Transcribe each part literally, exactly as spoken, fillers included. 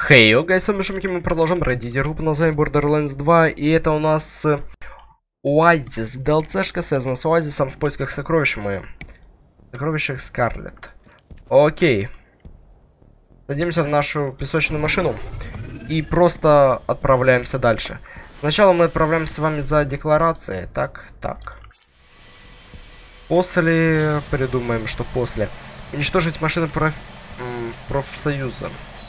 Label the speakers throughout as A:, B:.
A: Хей, hey, гайс, с вами Шумки, мы продолжим пройдить игру под названием Borderlands два, и это у нас Оазис, ДЛЦшка, связана с Оазисом в поисках сокровищ мы. Сокровищах Скарлетт. Окей. Садимся в нашу песочную машину и просто отправляемся дальше. Сначала мы отправляемся с вами за декларацией. Так, так. После придумаем, что после. Уничтожить машины проф... профсоюза.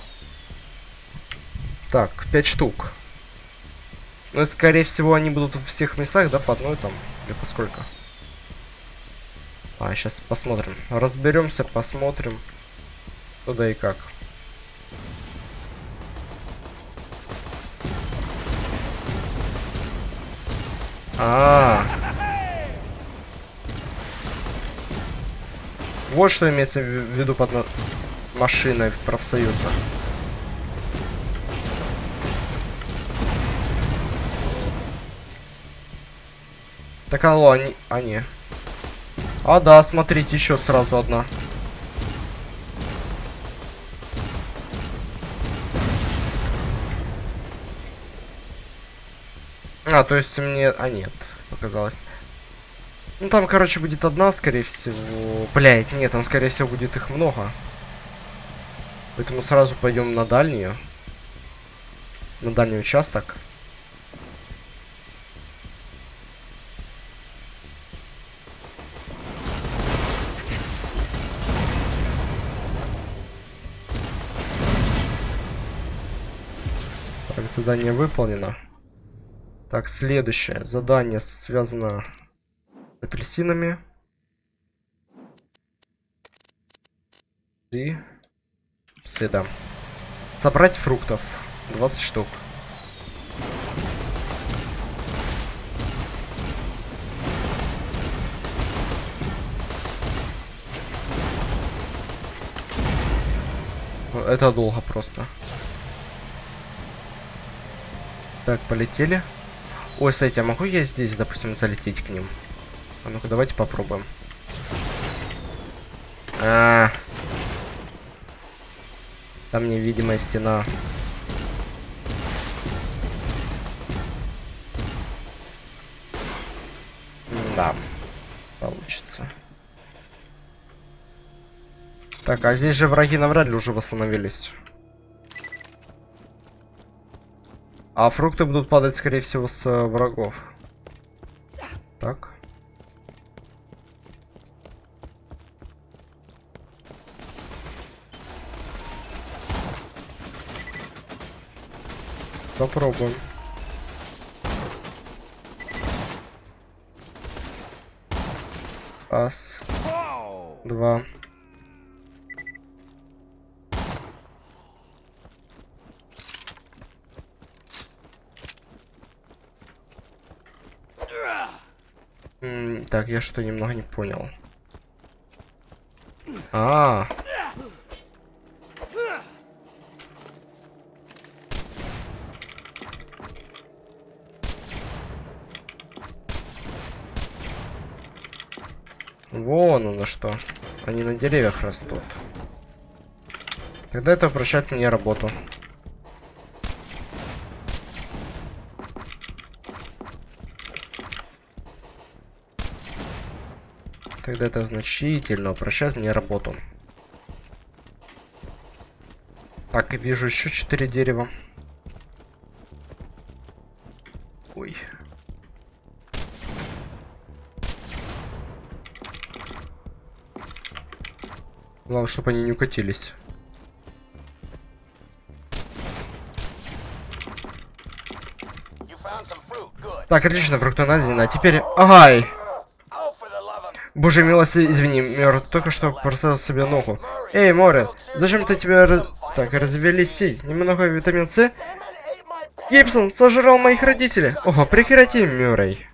A: Так, пять штук. Ну, и, скорее всего, они будут в всех местах, да, по одной там, или по сколько? А, сейчас посмотрим. Разберемся, посмотрим, куда и как. А, -а, а. Вот что имеется в виду под машиной профсоюза. Так, алло, они... А, не. А, да, смотрите, еще сразу одна. А, то есть мне... А, нет, показалось. Ну, там, короче, будет одна, скорее всего. Блять, нет, там, скорее всего, будет их много. Поэтому сразу пойдем на дальнюю. На дальний участок. Так, задание выполнено. Так, следующее задание связано с апельсинами. И сюда. Собрать фруктов. двадцать штук. Это долго просто. Так, полетели. Ой, кстати, а могу я здесь, допустим, залететь к ним? А ну-ка, давайте попробуем. А, -а, а. Там невидимая стена. Да, получится. Так, а здесь же враги навряд ли уже восстановились. А фрукты будут падать, скорее всего, с э, врагов. Так. Попробуем. Раз. Два. М, так, я что немного не понял. А, -а, а. Вон оно что. Они на деревьях растут. Тогда это упрощает мне работу. Тогда это значительно упрощает мне работу. Так, и вижу еще четыре дерева. Ой. Главное, чтобы они не укатились. Так, отлично, фрукты найдены. А теперь... Ай! Боже милости, извини, Мёр, только что порезал себе ногу. Эй, Море, зачем ты тебя раз... так развелись? Немного витамин С? Гибсон сожрал моих родителей. Ого, прекрати, Мюррей.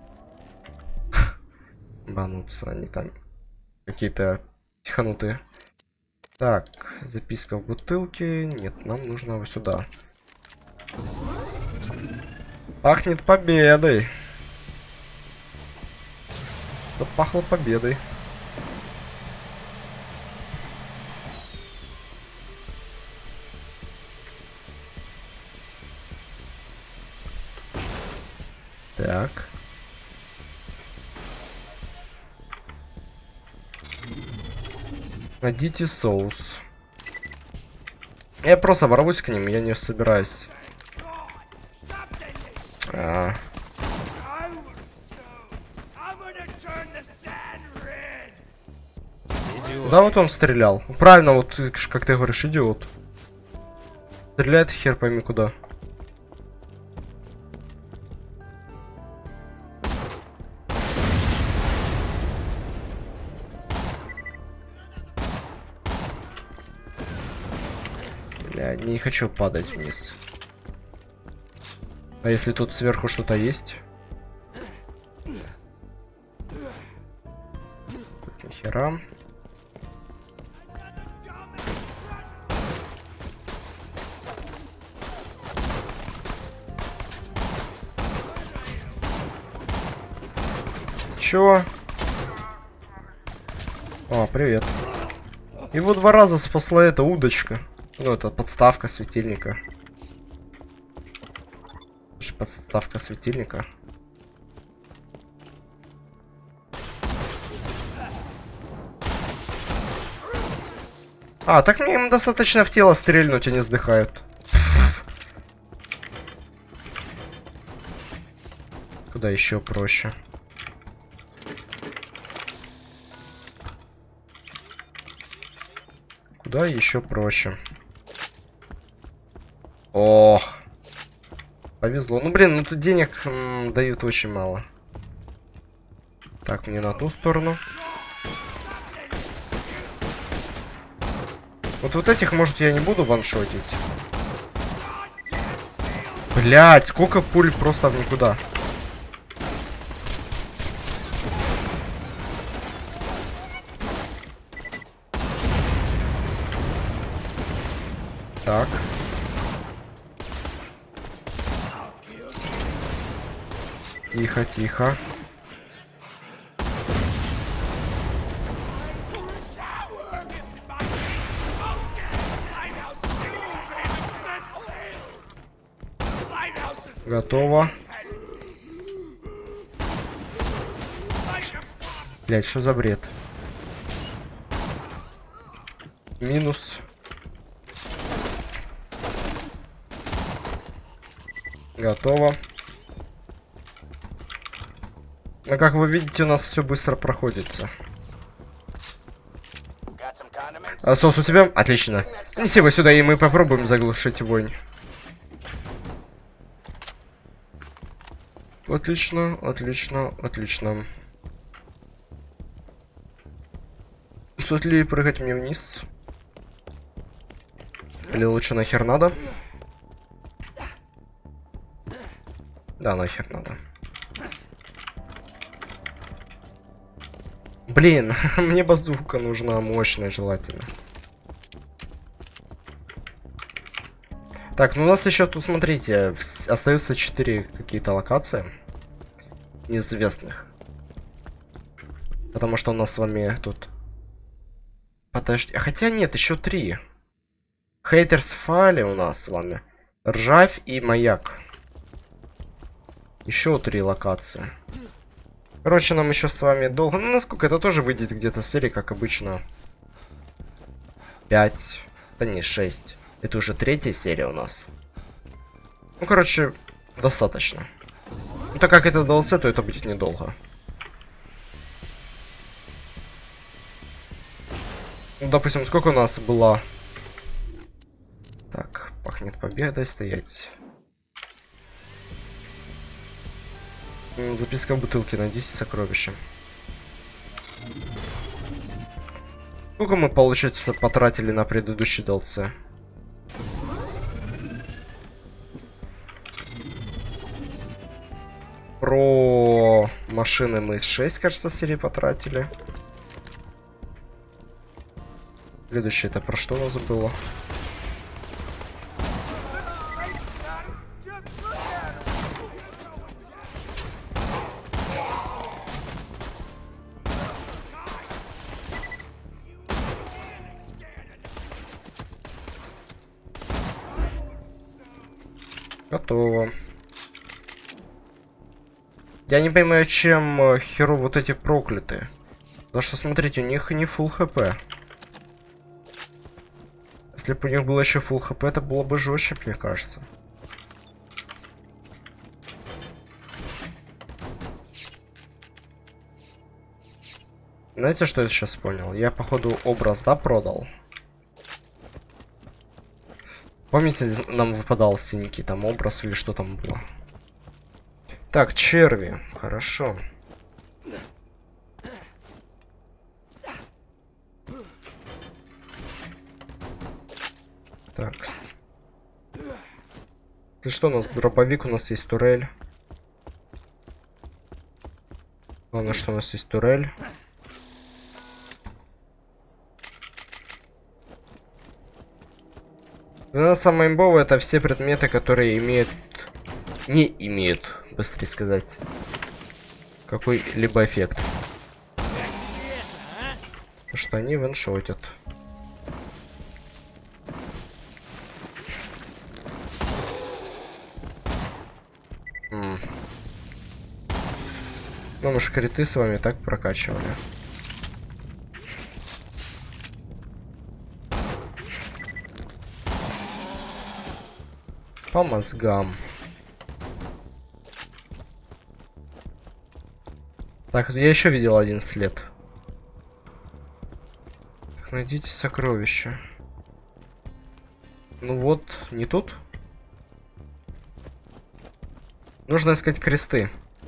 A: Банутся они там. Какие-то тиханутые. Так, записка в бутылке. Нет, нам нужно вот сюда. Пахнет победой. Да пахло победой. Так. Найдите соус. Я просто ворвусь к ним, я не собираюсь. А. Да, вот он стрелял. Правильно, вот как ты говоришь, идиот. Стреляет хер пойми куда. Бля, не хочу падать вниз. А если тут сверху что-то есть? Нихера. Чё? О, привет. Его два раза спасла эта удочка. Ну, это подставка светильника. Подставка светильника. А, так мне им достаточно в тело стрельнуть, они сдыхают. Куда еще проще? Куда еще проще? Ох. Повезло. Ну, блин, ну тут денег м, дают очень мало. Так, мне на ту сторону. Вот вот этих, может, я не буду ваншотить. Блять, сколько пуль просто в никуда. Так. Тихо, тихо. Готово. Блять, что за бред? Минус. Готово. Ну, как вы видите, у нас все быстро проходится. А соус у тебя? Отлично. Неси его сюда, и мы попробуем заглушить вонь. Отлично, отлично, отлично. Стоит ли прыгать мне вниз? Или лучше нахер надо? Да, нахер надо. Блин, мне базука нужна, мощная желательно. Так, ну у нас еще тут, смотрите, остаются четыре какие-то локации неизвестных. Потому что у нас с вами тут... Подожди, хотя нет, еще три. Хейтерс файли у нас с вами. Ржавь и маяк. Еще три локации. Короче, нам еще с вами долго... Ну, насколько это тоже выйдет где-то серии, как обычно. пять. Да не, шесть. Это уже третья серия у нас. Ну, короче, достаточно. Ну, так как это ди эл си, то это будет недолго. Ну, допустим, сколько у нас было... Так, пахнет победой, стоять. Записка в бутылке, найдите сокровища. Сколько мы, получается, потратили на предыдущий ди эл си? Про машины мы шесть, кажется, серий потратили. Следующее это про что у нас было? Готово. Я не понимаю, чем э, херу вот эти проклятые. Потому что, смотрите, у них не фулл хп. Если бы у них было еще фулл хп, это было бы жестче, мне кажется. Знаете, что я сейчас понял? Я, походу, образ, да, продал? Помните, нам выпадал синенький там образ или что там было? Так, черви. Хорошо. Так. Ты что, у нас дробовик, у нас есть турель. Главное, что у нас есть турель. Для нас самое имбовое это все предметы, которые имеют... Не имеют, быстрее сказать, какой-либо эффект. Потому что они ваншотят. М. Ну, мы же криты с вами так прокачивали. По мозгам. Так, я еще видел один след. Так, найдите сокровища. Ну вот, не тут. Нужно искать кресты.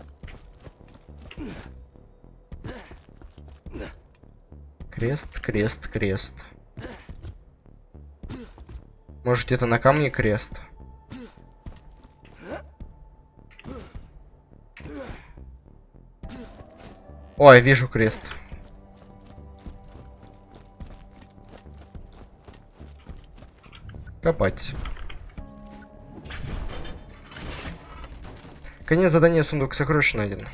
A: Крест, крест, крест. Может, где-то на камне крест? Ой, вижу крест. Копать. Конец задания, сундук сокровищ найден.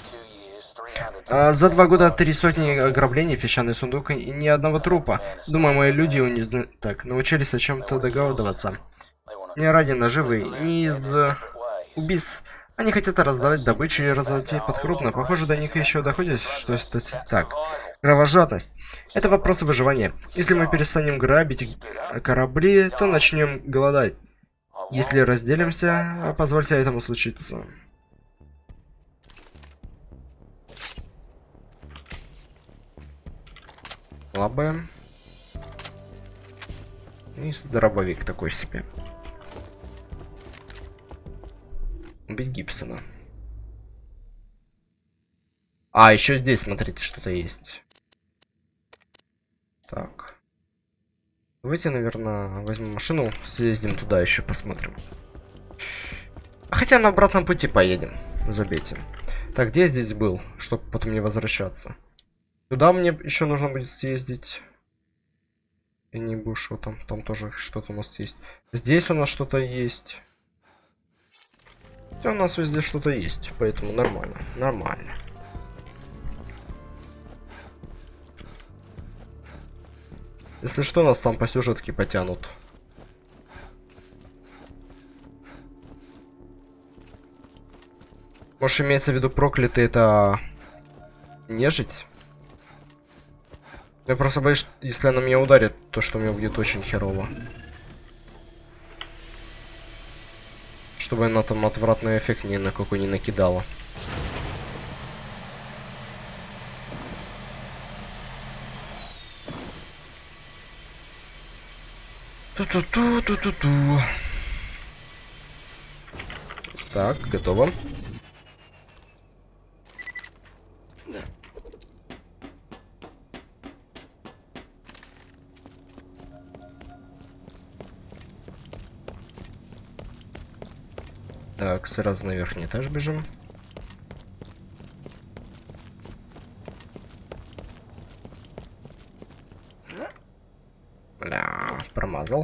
A: А, за два года три сотни ограблений, песчаный сундук и ни одного трупа. Думаю, мои люди не зна... так, научились о чем-то догадываться. Не ради наживы, не из убийств. Они хотят раздавать добычу и разойти под крупно. Похоже, до них еще доходит, что это так. Кровожадность. Это вопрос выживания. Если мы перестанем грабить корабли, то начнем голодать. Если разделимся, позвольте этому случиться. Слабое. И дробовик такой себе. Убить Гибсона. А, еще здесь, смотрите, что-то есть. Так. Давайте, наверное, возьмем машину, съездим туда еще, посмотрим. Хотя на обратном пути поедем. Забейте. Так, где я здесь был, чтобы потом не возвращаться? Туда мне еще нужно будет съездить. И не бушу, там, там тоже что-то у нас есть. Здесь у нас что-то есть. Хотя у нас везде что-то есть, поэтому нормально, нормально. Если что, нас там по сюжетке потянут. Может, имеется в виду проклятый это нежить? Я просто боюсь, если она меня ударит, то что мне будет очень херово. Чтобы она там отвратный эффект ни на какой не накидала. Ту-ту-ту-ту-ту-ту. Так, готово. Так, сразу на верхний этаж бежим. Бля, промазал.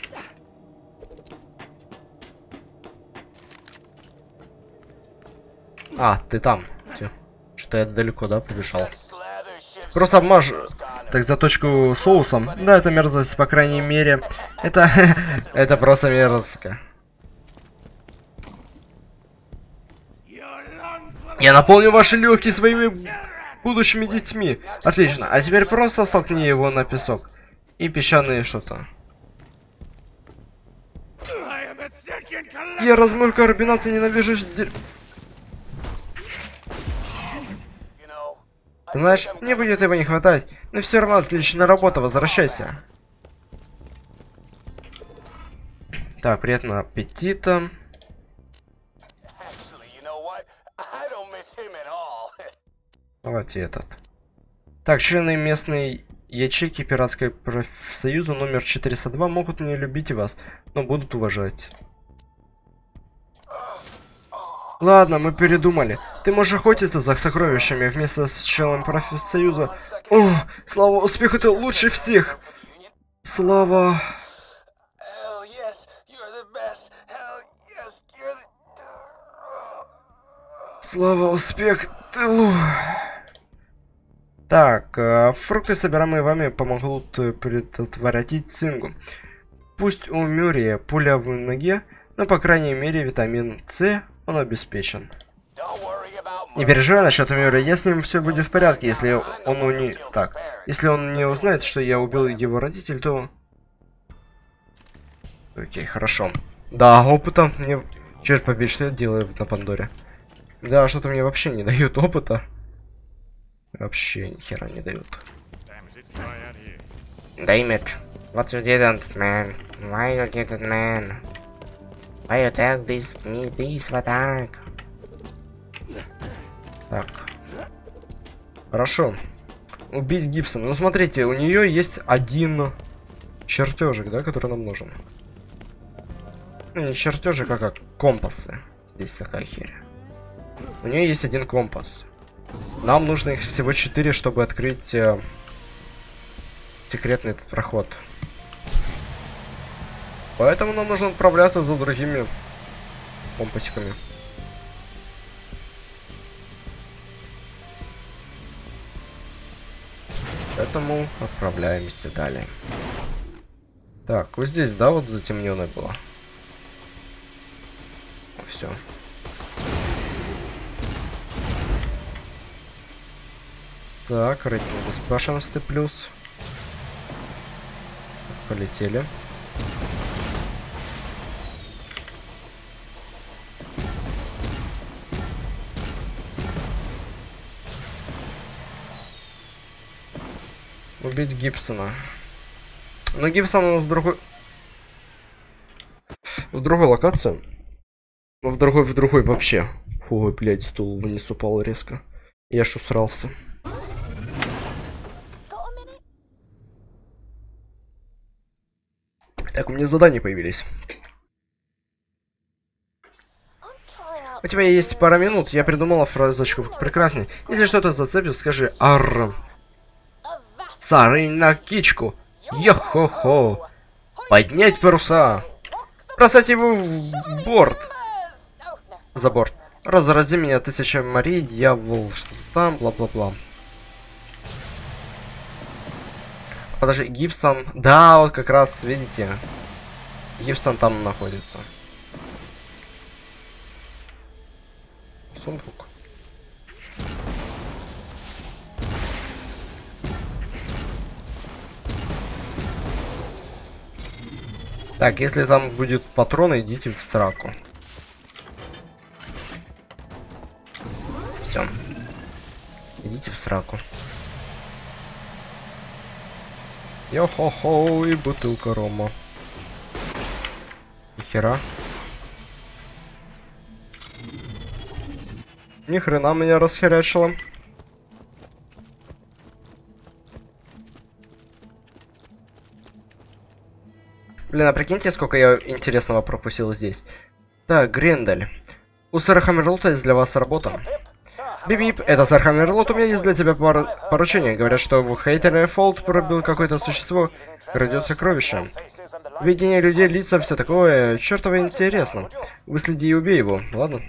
A: А, ты там. Что я далеко, да, побежал? Просто обмажь. Так, заточку соусом. Да, это мерзость, по крайней мере. Это... это просто мерзко. Я наполню ваши легкие своими будущими детьми. Отлично. А теперь просто столкни его на песок. И песчаные что-то. Я размою координаты, ненавижу... Знаешь, мне будет его не хватать, но все равно отличная работа, возвращайся. Так, приятного аппетита. Давайте этот. Так, члены местной ячейки пиратской профсоюза номер четыреста два могут не любить вас, но будут уважать. Ладно, мы передумали. Ты можешь охотиться за сокровищами вместе с членом профсоюза. О, слава, успех, это лучше всех. Слава. Слава, успех, ты лу... Так, э, фрукты, собираемые вами, помогут предотвратить цингу. Пусть у Мюррея пуля в ноге, но по крайней мере витамин С он обеспечен. Не переживай насчет Мюррея, я с ним все будет в порядке, если он не... Так, если он не узнает, что я убил его родителей, то... Окей, хорошо. Да, опыта мне... Черт побери, что я делаю на Пандоре? Да, что-то мне вообще не дают опыта. Вообще ни хера не дают. Damn it. What you didn't, man? Why you didn't, man? Why you take this, me, this attack? Так. Хорошо. Убить Гибсона. Ну, смотрите, у нее есть один чертежик, да, который нам нужен. Ну, не чертежик, а как компасы. Здесь такая херь. У нее есть один компас. Нам нужно их всего четыре, чтобы открыть э, секретный этот проход. Поэтому нам нужно отправляться за другими компасиками. Поэтому отправляемся далее. Так, вот здесь, да, вот затемненное было. Все. Так, рейтинг безбашенности плюс. Полетели. Убить Гибсона. Но Гибсон у нас в другой... В другой локации. В другой, в другой вообще. Ой, блядь, стул вниз упал резко. Я ж усрался. Так, у меня задания появились. У тебя есть пара минут, я придумала фразочку прекрасней. Если что-то зацепит, скажи арр. Сары на кичку. Йо-хо-хо. Поднять паруса. Бросать его в борт. За борт. Разрази меня тысяча морей, дьявол, что там, бла-бла-бла. Подожди, Гибсон. Да, вот как раз, видите. Гибсон там находится. Сундук. Так, если там будет патроны, идите в сраку. Всё. Идите в сраку. Йо-хо-хо, и бутылка рома. Нихера. Ни хрена меня расхерячило. Блин, а прикиньте, сколько я интересного пропустил здесь. Так, Грендель. У сэра Хаммерлота есть для вас работа. Бип-бип, это сэр Хаммерлот, у меня есть для тебя пор поручение. Говорят, что в Хейтере Фолд пробил какое-то существо, крадет сокровища. Видение людей, лица, все такое. Чертово интересно. Выследи и убей его, ладно?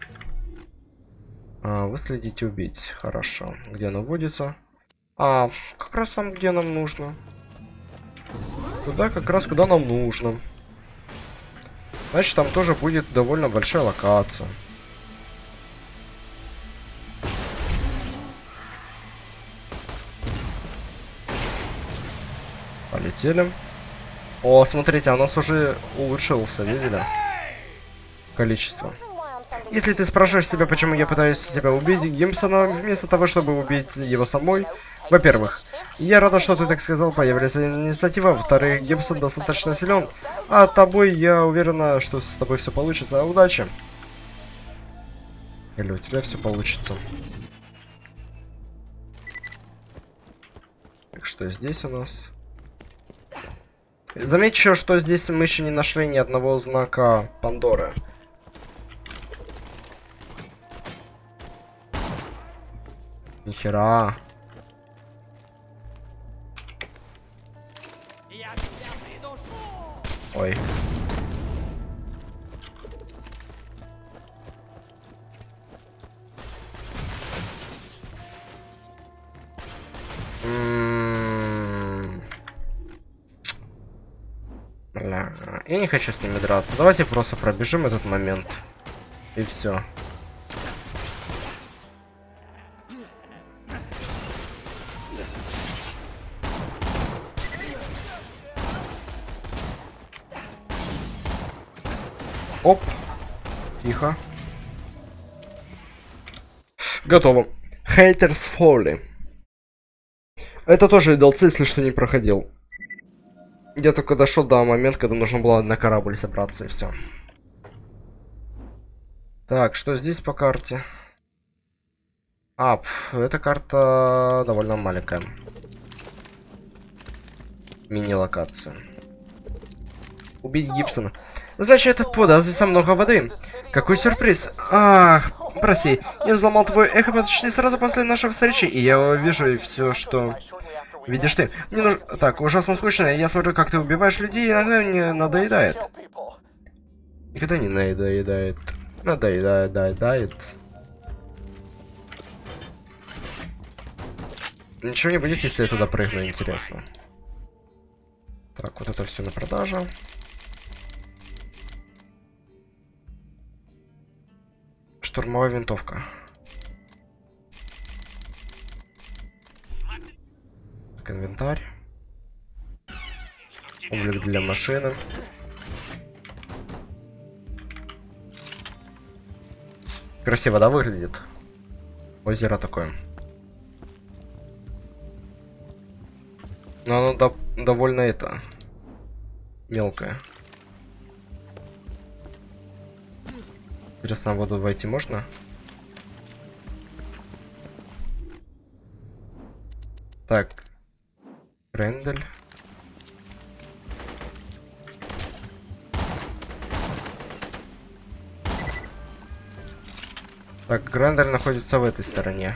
A: А, выследить и убить. Хорошо. Где оно водится? А, как раз там, где нам нужно. Туда, как раз куда нам нужно. Значит, там тоже будет довольно большая локация. Полетели. О, смотрите, а у нас уже улучшился, видели? Количество. Если ты спрашиваешь себя, почему я пытаюсь тебя убить, Гимпсона, вместо того, чтобы убить его самой, во-первых, я рада, что ты так сказал, появилась инициатива, во-вторых, Гимпсон достаточно силен, а тобой я уверена, что с тобой все получится. Удачи! Или у тебя все получится. Так что здесь у нас... Заметь еще, что здесь мы еще не нашли ни одного знака Пандоры. Нихера. Ой. М-м-м. Бля, я не хочу с ними драться. Давайте просто пробежим этот момент. И все. Оп. Тихо. Готово. Haters Folly. Это тоже ди эл си, если что, не проходил. Я только дошел до момента, когда нужно было на корабль собраться, и все. Так, что здесь по карте? А, пф, эта карта довольно маленькая. Мини-локация. Убить Гибсона. Значит, это пода, здесь много воды. Какой сюрприз. Ах, прости, я взломал твой эхо почти сразу после нашей встречи, и я вижу все, что видишь ты. Мне нужно... Так, ужасно скучно, я смотрю, как ты убиваешь людей, и иногда мне надоедает. Никогда не надоедает. Надоедает, надоедает. Ничего не будет, если я туда прыгну, интересно. Так, вот это все на продажу. Штурмовая винтовка. Так, инвентарь. Облик для машины. Красиво, да, выглядит? Озеро такое. Но оно до довольно это... мелкое. Интересно, в воду войти можно? Так. Грендель. Так, Грендель находится в этой стороне.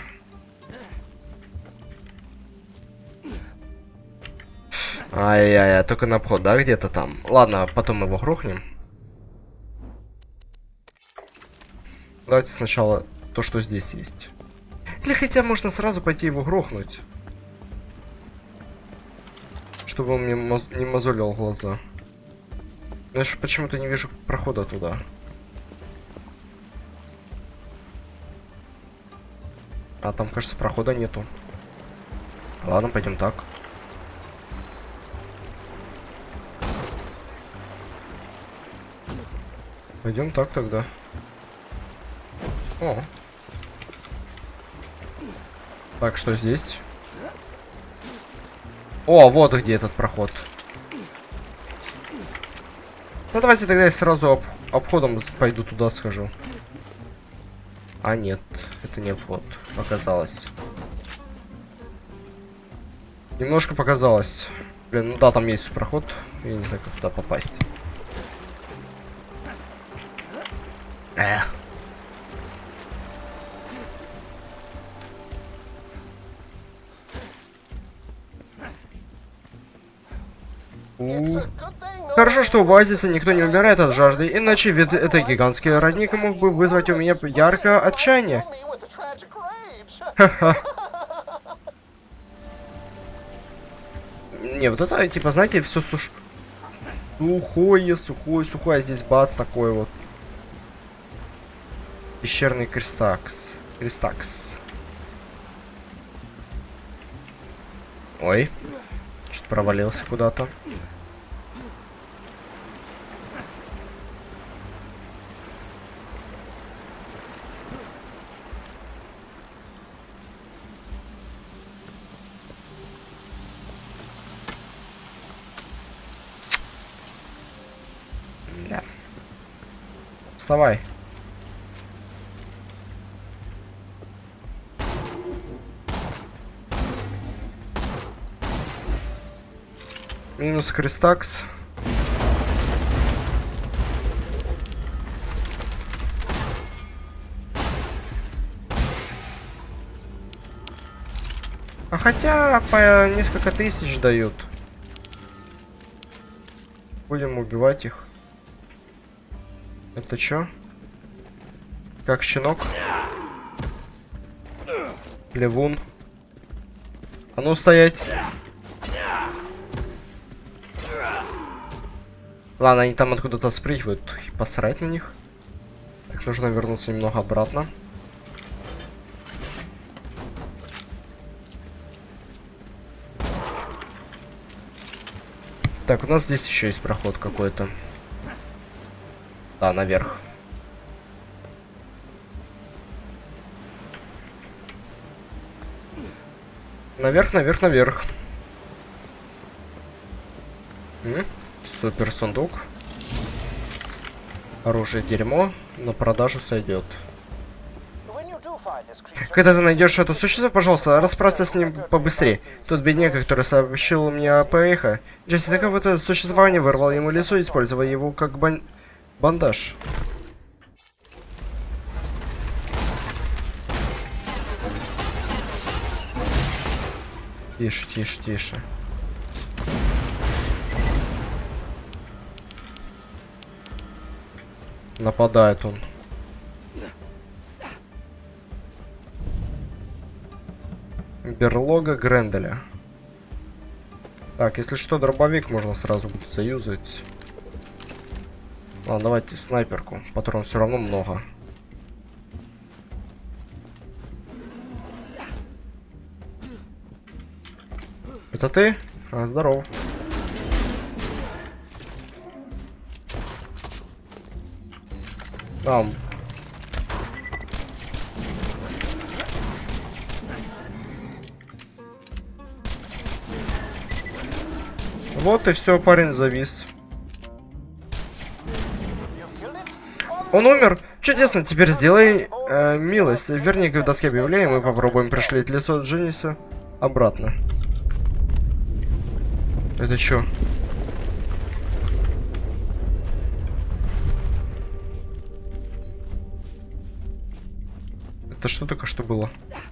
A: Ай-яй-яй, только на обход, да, где-то там. Ладно, потом его грохнем. Давайте сначала то, что здесь есть. Или хотя можно сразу пойти его грохнуть. Чтобы он мне моз не мозолил глаза. Но я же почему-то не вижу прохода туда. А там, кажется, прохода нету. Ладно, пойдем так. Пойдем так тогда. О. Так, что здесь? О, вот где этот проход. Ну давайте тогда я сразу об обходом пойду туда схожу. А нет, это не вход, показалось. Немножко показалось. Блин, ну да, там есть проход. Я не знаю, как туда попасть. Эх. У. Хорошо, что в оазисе никто не умирает от жажды, иначе ведь это гигантский родник мог бы вызвать у меня яркое отчаяние. Ха-ха. Не, вот это, типа, знаете, все суш... сухое, сухое, сухое, здесь бац, такой вот. Пещерный крестакс. Крестакс. Ой. провалился куда-то. Да. Вставай. Минус Кристакс. А хотя по несколько тысяч дают. Будем убивать их. Это чё? Как щенок? Левун. А ну стоять. Ладно, они там откуда-то спрыгивают. Посрать на них. Так, нужно вернуться немного обратно. Так, у нас здесь еще есть проход какой-то. Да, наверх. Наверх, наверх, наверх. М? Супер сундук. Оружие дерьмо, на продажу сойдет. Когда ты найдешь это существо, пожалуйста, расправься с ним побыстрее. Тот бедняк, который сообщил мне о Пэйха, Джесси, такое это существование вырвал ему лицо, используя его как бан... бандаж. Тише, тише, тише. Нападает он. Берлога Гренделя. Так, если что, дробовик можно сразу будет заюзать. Ладно, давайте снайперку. Патрон все равно много. Это ты? А, здорово. Там. Вот и все, парень завис. Он умер? Чудесно, теперь сделай э, милость. Верни к доске объявлений, мы попробуем пришлить лицо Дженниса обратно. Это чё? Это что только что было?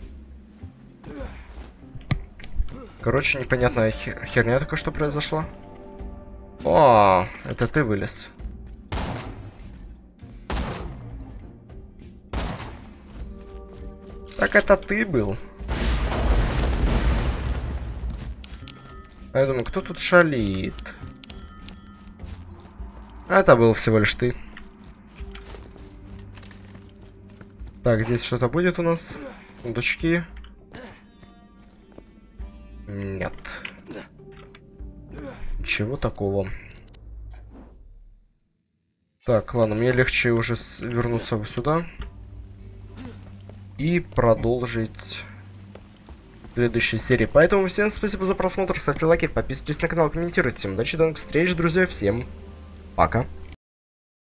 A: Короче, непонятная хер херня только что произошла. О, это ты вылез. Так это ты был. А я думаю, кто тут шалит? А это был всего лишь ты. Так, здесь что-то будет у нас? Сундучки. Нет. Ничего такого. Так, ладно, мне легче уже вернуться сюда. И продолжить в следующей серии. Поэтому всем спасибо за просмотр, ставьте лайки, подписывайтесь на канал, комментируйте. Всем удачи, до новых встреч, друзья, всем пока.